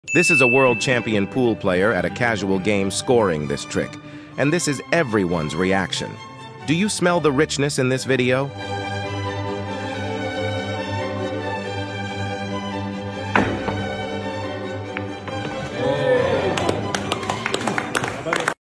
This is a world champion pool player at a casual game scoring this trick, and this is everyone's reaction. Do you smell the richness in this video?